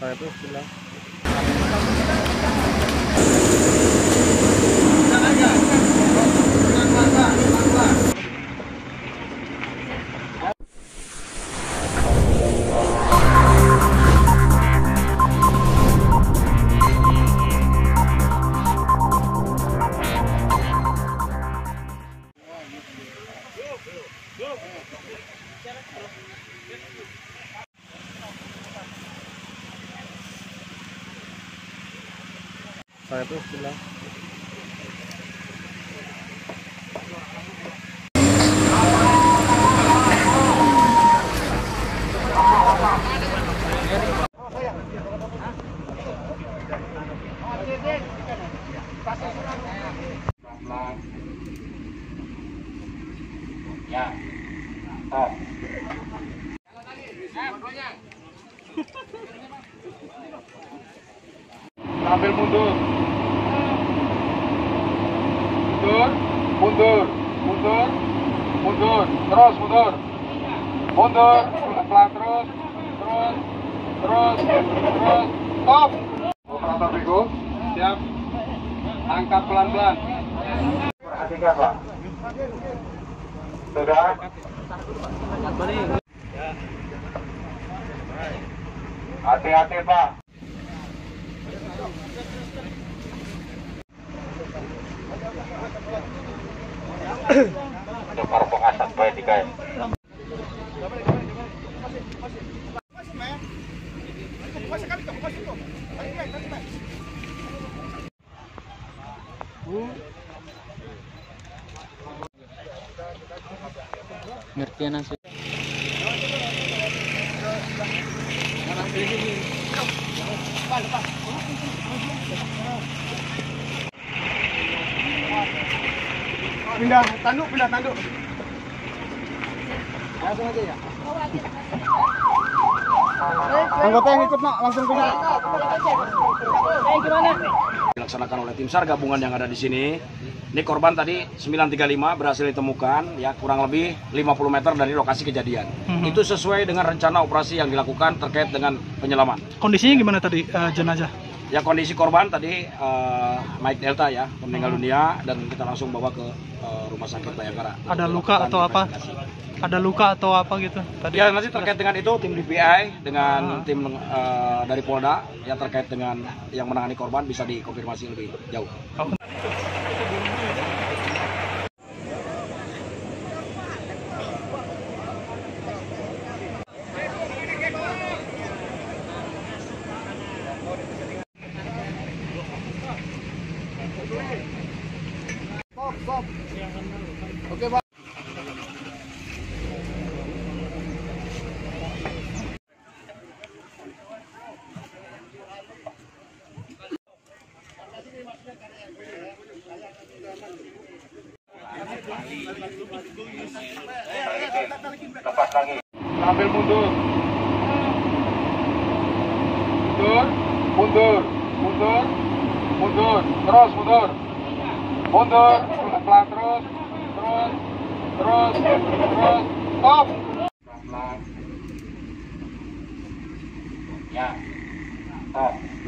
Saya terus bilang. Saya terus bilang. Ya, stop. Ambil mundur. Mundur, mundur, mundur, mundur, terus mundur. Mundur, pelan terus, stop. Operator Bego, siap. Angkat pelan-pelan. Perhatikan, Pak. Sudah. Hati-hati, Pak. Untuk para pengasas baik di guys. Ngertian nasi. Pindah tanduk. Langsung aja ya. Anggota yang ikut nak langsung ke sana. Gimana? Dilaksanakan oleh tim SAR gabungan yang ada di sini. Ini korban tadi 935 berhasil ditemukan ya kurang lebih 50 meter dari lokasi kejadian. Itu sesuai dengan rencana operasi yang dilakukan terkait dengan penyelaman. Kondisinya gimana tadi jenazah? Ya kondisi korban tadi Mike Delta ya meninggal dunia dan kita langsung bawa ke rumah sakit Bayangkara. Ada luka atau apa? Ada luka atau apa gitu tadi? Ya nanti terkait dengan itu tim DPI dengan tim dari Polda yang terkait dengan yang menangani korban bisa dikonfirmasi lebih jauh. Stop. Oke, Pak. Lepas lagi. Ambil mundur. Mundur. Terus mundur. Mundur, pelan terus, stop. Pelan. Ya, stop.